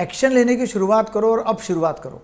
Action लेने की शुरुआत करो और अब शुरुआत करो।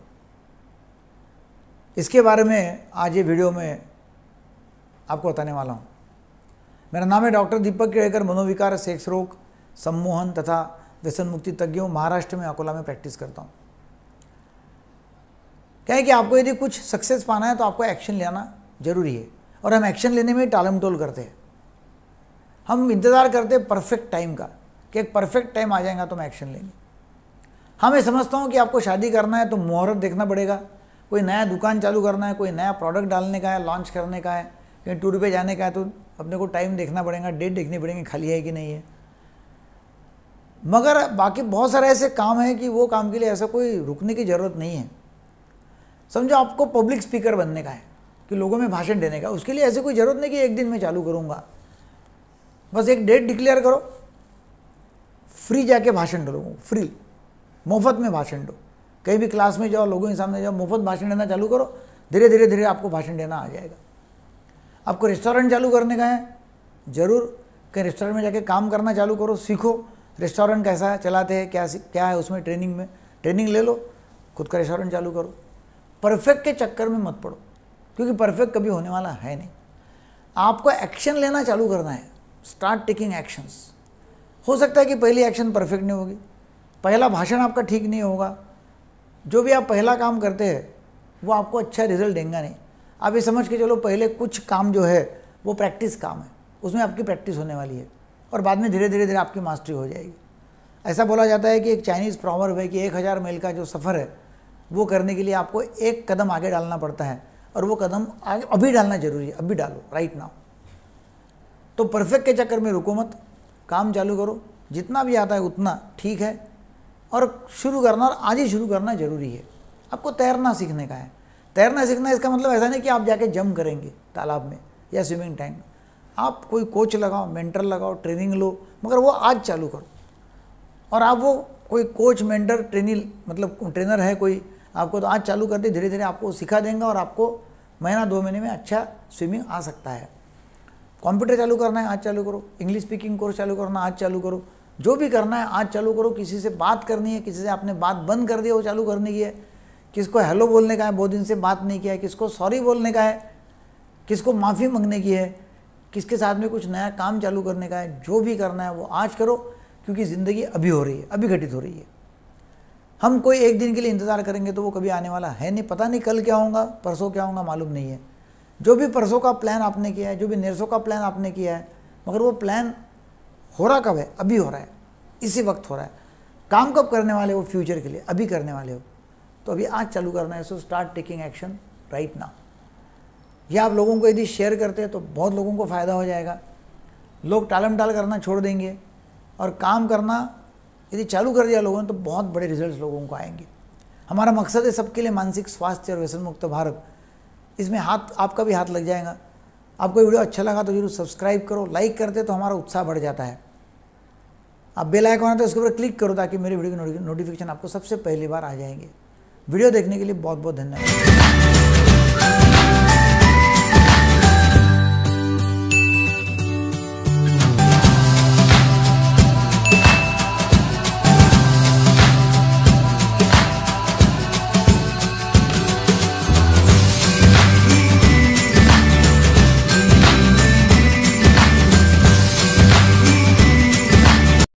इसके बारे में आज ये वीडियो में आपको बताने वाला हूँ। मेरा नाम है डॉक्टर दीपक केड़कर, मनोविकार, सेक्स रोग, सम्मोहन तथा व्यसन मुक्ति तज्ञ हूँ। महाराष्ट्र में अकोला में प्रैक्टिस करता हूँ। क्या है कि आपको यदि कुछ सक्सेस पाना है तो आपको एक्शन लेना जरूरी है, और हम एक्शन लेने में टालम टोल करते हैं। हम इंतज़ार करते हैं परफेक्ट टाइम का, कि एक परफेक्ट टाइम आ जाएगा तो हम एक्शन लेंगे। हाँ, मैं समझता हूँ कि आपको शादी करना है तो मुहूर्त देखना पड़ेगा, कोई नया दुकान चालू करना है, कोई नया प्रोडक्ट डालने का है, लॉन्च करने का है, कहीं टूर पे जाने का है, तो अपने को टाइम देखना पड़ेगा, डेट देखनी पड़ेगी, खाली है कि नहीं है। मगर बाकी बहुत सारे ऐसे काम हैं कि वो काम के लिए ऐसा कोई रुकने की ज़रूरत नहीं है। समझो आपको पब्लिक स्पीकर बनने का है, कि लोगों में भाषण देने का, उसके लिए ऐसे कोई ज़रूरत नहीं कि एक दिन में चालू करूँगा। बस एक डेट डिक्लेयर करो, फ्री जाके भाषण दो, फ्री मुफ्त में भाषण दो। कहीं भी क्लास में जाओ, लोगों के सामने जाओ, मुफ्त भाषण देना चालू करो, धीरे धीरे धीरे आपको भाषण देना आ जाएगा। आपको रेस्टोरेंट चालू करने का है, ज़रूर कहीं रेस्टोरेंट में जाके काम करना चालू करो, सीखो रेस्टोरेंट कैसा है, चलाते हैं, क्या है उसमें, ट्रेनिंग ले लो, खुद का रेस्टोरेंट चालू करो। परफेक्ट के चक्कर में मत पड़ो, क्योंकि परफेक्ट कभी होने वाला है नहीं। आपको एक्शन लेना चालू करना है, स्टार्ट टेकिंग एक्शंस। हो सकता है कि पहली एक्शन परफेक्ट नहीं होगी, पहला भाषण आपका ठीक नहीं होगा, जो भी आप पहला काम करते हैं वो आपको अच्छा रिजल्ट देगा नहीं। आप ये समझ के चलो पहले कुछ काम जो है वो प्रैक्टिस काम है, उसमें आपकी प्रैक्टिस होने वाली है, और बाद में धीरे धीरे धीरे आपकी मास्टरी हो जाएगी। ऐसा बोला जाता है कि एक चाइनीज़ प्रॉवर्ब है कि 1000 मील का जो सफ़र है वो करने के लिए आपको एक कदम आगे डालना पड़ता है, और वो कदम आगे अभी डालना जरूरी है, अभी डालो, राइट नाउ। तो परफेक्ट के चक्कर में रुको मत, काम चालू करो, जितना भी आता है उतना ठीक है, और शुरू करना, और आज ही शुरू करना जरूरी है। आपको तैरना सीखने का है। तैरना सीखना इसका मतलब ऐसा नहीं कि आप जाके जंप करेंगे तालाब में या स्विमिंग टैंक में। आप कोई कोच लगाओ, मेंटर लगाओ, ट्रेनिंग लो, मगर वो आज चालू करो। और आप वो कोई कोच, मेंटर, ट्रेनर है कोई आपको, तो आज चालू करते धीरे धीरे आपको सिखा देंगे, और आपको महीना 2 महीने में अच्छा स्विमिंग आ सकता है। कंप्यूटर चालू करना है, आज चालू करो। इंग्लिश स्पीकिंग कोर्स चालू करना, आज चालू करो। जो भी करना है आज चालू करो। किसी से बात करनी है, किसी से आपने बात बंद कर दिया, वो चालू करने की है। किसको हेलो बोलने का है, बहुत दिन से बात नहीं किया है, किसको सॉरी बोलने का है, किसको माफ़ी मांगने की है, किसके साथ में कुछ नया काम चालू करने का है। जो भी करना है वो आज करो, क्योंकि ज़िंदगी अभी हो रही है, अभी घटित हो रही है। हम कोई एक दिन के लिए इंतज़ार करेंगे तो वो कभी आने वाला है नहीं। पता नहीं कल क्या होगा, परसों क्या होगा, मालूम नहीं है। जो भी परसों का प्लान आपने किया है, जो भी नरसों का प्लान आपने किया है, मगर वो प्लान हो रहा कब है? अभी हो रहा है, इसी वक्त हो रहा है। काम कब करने वाले हो? फ्यूचर के लिए, अभी करने वाले हो। तो अभी आज चालू करना है। So start taking action right now. ये आप लोगों को यदि शेयर करते हैं तो बहुत लोगों को फ़ायदा हो जाएगा। लोग टालम टाल करना छोड़ देंगे, और काम करना यदि चालू कर दिया लोगों ने तो बहुत बड़े रिजल्ट्स लोगों को आएंगे। हमारा मकसद है सबके लिए मानसिक स्वास्थ्य और व्यसन मुक्त भारत। इसमें आपका भी हाथ लग जाएगा। आपको वीडियो अच्छा लगा तो जरूर सब्सक्राइब करो, लाइक करते तो हमारा उत्साह बढ़ जाता है। आप बेल आइकन है तो उसके ऊपर क्लिक करो, ताकि मेरी वीडियो की नोटिफिकेशन आपको सबसे पहली बार आ जाएंगे। वीडियो देखने के लिए बहुत बहुत धन्यवाद।